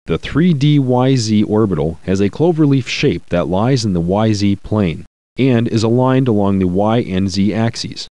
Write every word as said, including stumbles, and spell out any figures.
The three D Y Z orbital has a cloverleaf shape that lies in the Y Z plane and is aligned along the Y and Z axes.